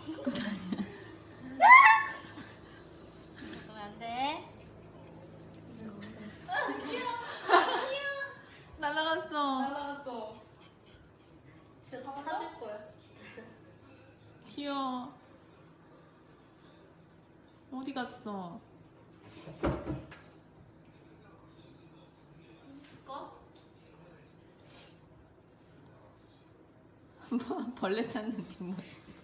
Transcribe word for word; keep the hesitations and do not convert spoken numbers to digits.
그러면 안 돼. 날아갔어. 날라갔어. 진짜 찾을 거야. 귀여워. 어디 갔어? 있을까? 벌레 찾는 뒷모습.